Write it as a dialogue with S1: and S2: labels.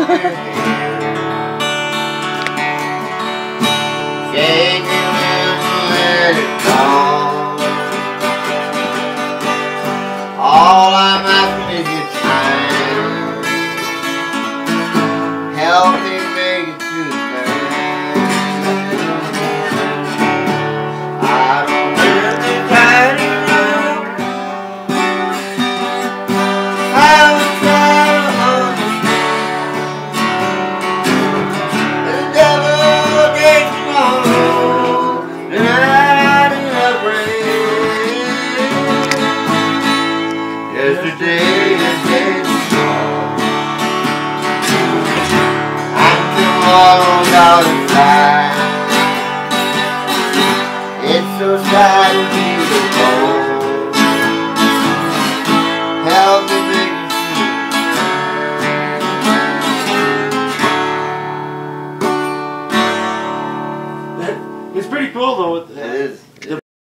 S1: your hand. Shake it and let it go. All I'm asking is your time. Help me make it to the I don't really try to know. I would try to understand. The devil takes tomorrow, and I do not pray. Yesterday is dead and gone. And tomorrow's out of sight. It's so sad to be alone. Help me make it through.
S2: It's pretty cool though.
S1: It is.